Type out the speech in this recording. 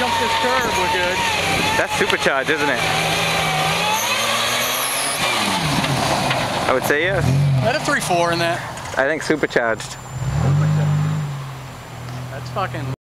jump this curve, we're good. That's supercharged, isn't it? I would say yes. Let a 3.4 in that. I think supercharged. That's fucking